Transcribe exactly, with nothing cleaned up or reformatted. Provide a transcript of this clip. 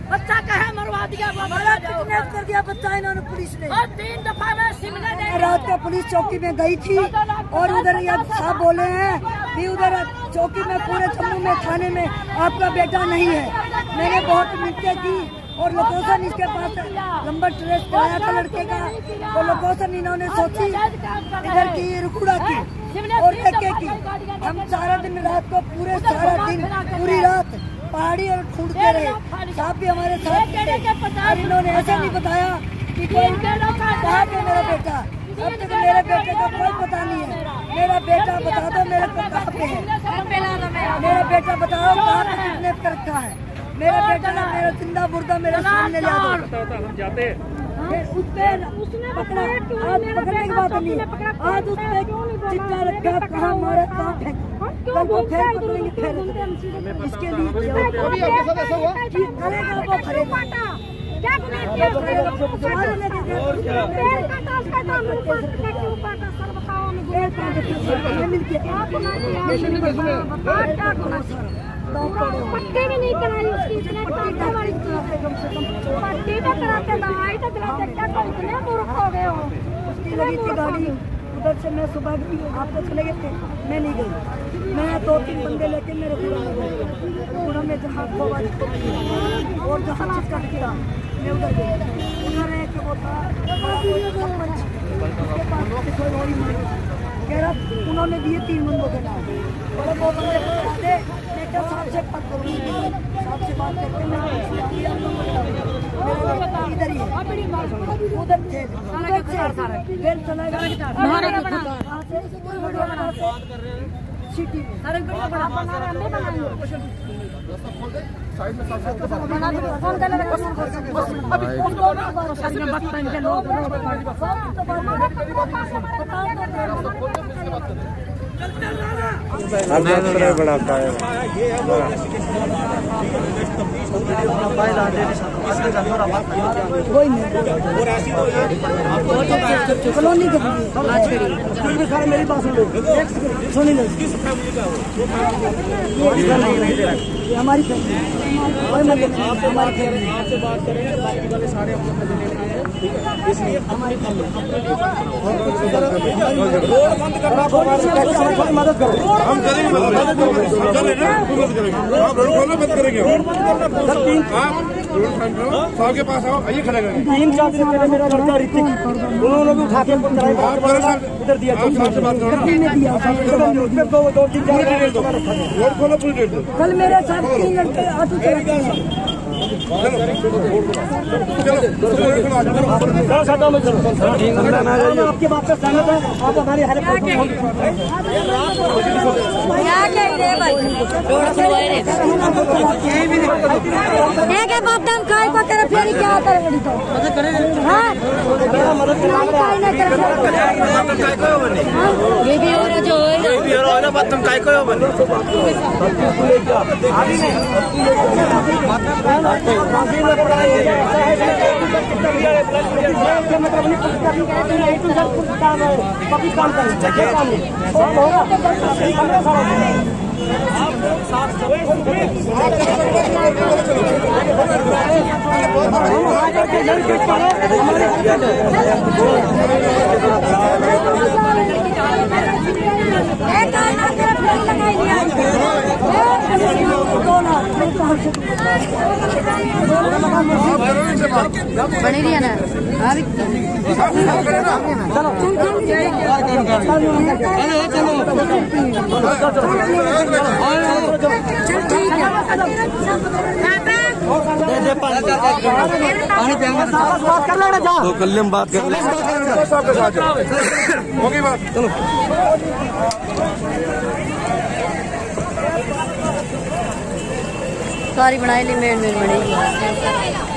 बच्चा कहे मरवा दिया, किडनैप कर दिया बच्चा इन्होंने पुलिस ने। और तीन दफा मैं शिमला गई, रात को पुलिस चौकी में गई थी और उधर यह साहब बोले हैं कि उधर चौकी में पूरे जम्मू में थाने में आपका बेटा नहीं है। मैंने बहुत मिन्नतें की और लोकेशन इसके पास नंबर ट्रेस कराया था लड़के का, तो लोकेशन इन्होंने सोची इधर की रुकुड़ा की और देखे की। हम सारा दिन रात को पूरे सारा दिन पूरी रात पहाड़ी और ढूंढते रहे, साहब भी हमारे साथ थे और इन्होंने ऐसा नहीं बताया कि कोई कहाँ पे मेरा बेटा। अब तक मेरे बेटे का कोई पता नहीं है। मेरा बेटा बता दो मेरे को कहाँ पे है, मेरा बेटा बताओ कहाँ पे किडनैप कर रखा है। मेरा बेटा ना मेरा जिंदा मुर्दा मेरे सामने ला दो। हम जाते उसने पकड़ा, आज पकड़ने की बात नहीं है, आज उसने चिट्टा रखा कहाँ मारे कहाँ फेंक, कल को फिर पकड़ेंगे फिर इसके लिए करेगा वो भरेगा। क्या गुनाह किया उसने? पैर काटा उसका तो मुंह काट के क्यों काटा सर बताओ हमें गुनाह क्या किया? क्या गुनाह किया? क्या गुनाह किया? पट्टी भी नहीं कराई उसकी, इतने कांटे वाली पट्टी तो कराते दवाई तो दिलाते, क्या करो इतने मूर्ख हो गए हो। उसकी लगी थी गाड़ी उधर से, मैं सुबह गई, आप तो चले गए थे, मैं नहीं गई। मैं दो तीन बंदे लेके मेरे पूरा में जहाँ और जहाँ चिट्टा किया मैं उधर गई। उन्होंने एक वो था उसके पास कह रहा उन्होंने दिए तीन बंदों के नाम, बोले वो बंदे थे साहब से बात करूँगी, साहब से बात करके मैं इधर ही उधर थे फिर चला गया सिटी में बनाता है कॉलोनी मेरी बात सुनी ये हमारी फैमिली से बात करेंगे, बाकी वाले सारे हम लोग इसलिए हमारी रोड बंद करना मदद करो, हम करेंगे मदद करेंगे, आप रोड खोलना मत करेंगे, आप साहब के पास आओ, आइए खड़े करेंगे। तीन साल से पहले मेरा लड़का ऋतिक उन्होंने भी उठा के इधर दिया, आप साहब से बात करो, दो तीन चार रोड खोलो पूरी डेट दो। कल मेरे साथ तीन लड़के ऑटो चलाते हैं। आपकी बात से सहमत है, आप हमारी हर बात काय को करे फिर क्या करे बड़ी तो हाँ ये भी हो रहा जो ये भी हो रहा बात तुम काय को बने कभी काम करें आप लोग साथ बनी रही है ना अभी बात कर लेना जाओ, तो कल हम बात कर लेंगे, होगी बात, चलो सारी बनाई ली मेड़ में बनी।